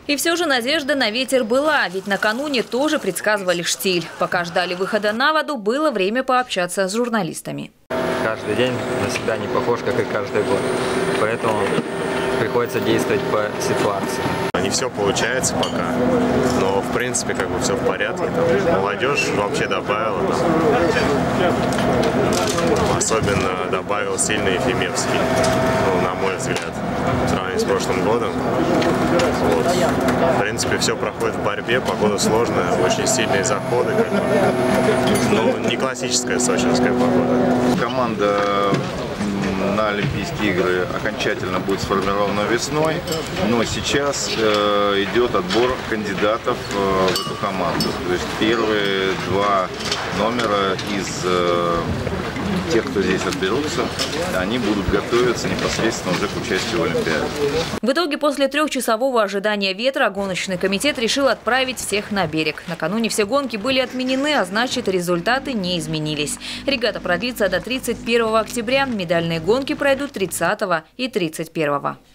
И все же надежда на ветер была, ведь накануне тоже предсказывали штиль. Пока ждали выхода на воду, было время пообщаться с журналистами. Каждый день на себя не похож, как и каждый год. Поэтому приходится действовать по ситуации. Не все получается пока, но в принципе как бы все в порядке. Молодежь вообще добавила. Особенно добавил сильный Ефимевский, на мой взгляд, в сравнении с прошлым годом. Вот. В принципе, все проходит в борьбе, погода сложная, очень сильные заходы. Ну, не классическая сочинская погода. Команда на Олимпийские игры окончательно будет сформирована весной, но сейчас идет отбор кандидатов в эту команду. То есть первые два номера из тех, кто здесь отберутся, они будут готовиться непосредственно уже к участию в Олимпиаде. В итоге после трехчасового ожидания ветра гоночный комитет решил отправить всех на берег. Накануне все гонки были отменены, а значит результаты не изменились. Регата продлится до 31 октября. Медальные гонки пройдут 30 и 31.